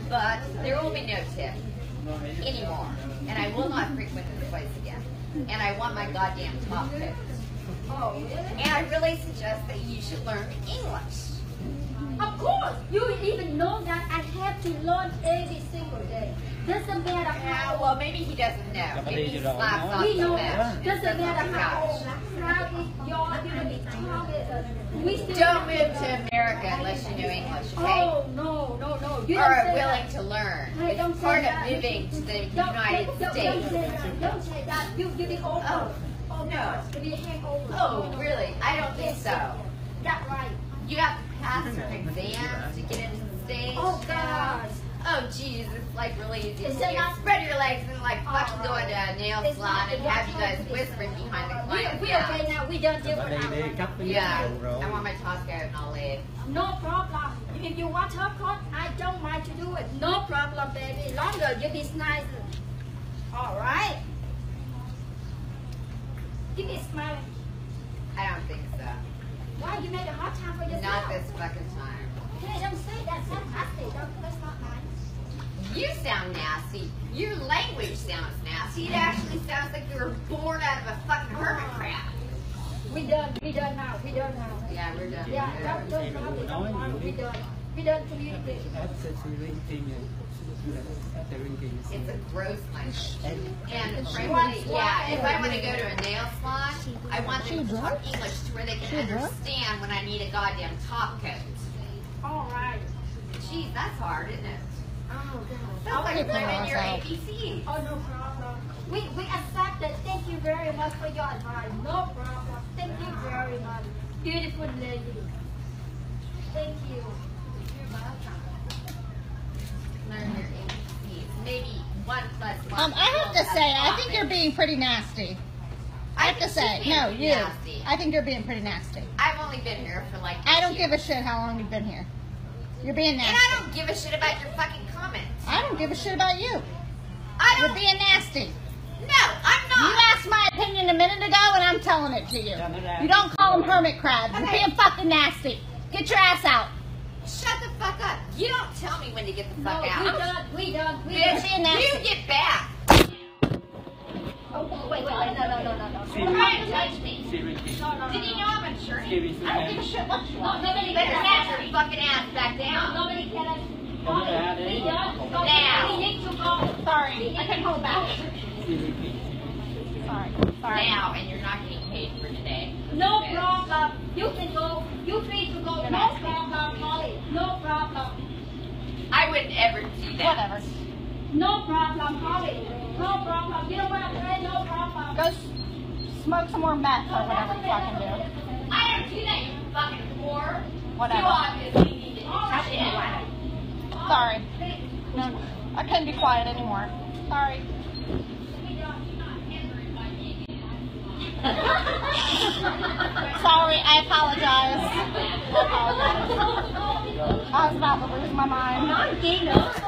but there will be no tip anymore. And I will not frequent this place again. And I want my goddamn top coat. Oh, really? And I really suggest that you should learn English. Of course. You even know that I have to learn every single day. Doesn't matter how. Well, maybe he doesn't know. Maybe he slaps off We the know. bench. Doesn't matter how old. How is your target? We still Don't move to America unless you know English, okay? Oh, no. You Or don't are say willing that. to learn. Hey, don't It's say part of that. moving to the Don't United say States. that. Don't say that. You did over. Oh, no. You did hangover. Oh, really? I don't think so. That's right. You have to pass certain exams to get into the States. Oh, God. Oh, geez, it's like really easy. Is to that do. not- Spread your legs and like fucking go into a nail It's salon not- and have you guys whispering behind the client. We okay now. We done different now. Yeah, I want my top coat and I'll leave. No problem. If you want top coat, I don't mind to do it. No problem, baby. Longer, you be nice. All right. Give me a smile. I don't think so. Why you make a hard time for yourself? Not this fucking time. Hey, don't say that. That's nasty. That's not nice. You sound nasty. Your language sounds nasty. It actually sounds like you were born out of a fucking hermit crab. We done now. Yeah, we're done. Yeah, don't problem. We done communication. It's a gross language. And frankly, yeah, if I want to go to a nail salon, I want them to talk English to where they can understand when I need a goddamn top coat. All right. Jeez, that's hard, isn't it? Oh, God. That's like learning your ABC. Oh, no problem. We accept it. Thank you very much for your advice. No problem. Thank you very much. Beautiful lady. Thank you. You're welcome. Learn your ABCs. Maybe 1 + 1. I have to say, I think you're being pretty nasty. I have to say, no, you. Nasty. I think you're being pretty nasty. I've only been here for like. I don't years. give a shit how long you've been here. You're being nasty. And I don't give a shit about your fucking comments. I don't give a shit about you. I You're don't. being nasty. No, I'm You not. asked my opinion a minute ago, and I'm telling it to you. You don't call them hermit crabs. You're Okay. being fucking nasty. Get your ass out. Shut the fuck up. You don't tell me when to get the No, fuck we out. done. Bitch, being nasty. you get back. Oh, wait, no. You're trying to touch me. No. Did you know I'm insured? I don't give a shit what you want. Nobody Better can snatch your fucking ass back down. Nobody can. We done. Now. We need to go. Sorry, I can hold back. Sorry. Now, and you're not getting paid for today. No problem. You can go. You free to go. No problem, Holly. No problem. I wouldn't ever do that. Whatever. No problem, Holly. No problem. You don't want to pay? No problem. Go smoke some more meth or whatever you fucking do. I don't do that, you fucking whore. Whatever. You obviously need to touch it. Sorry. No, I couldn't be quiet anymore. Sorry. Sorry, I apologize. I was about to lose my mind.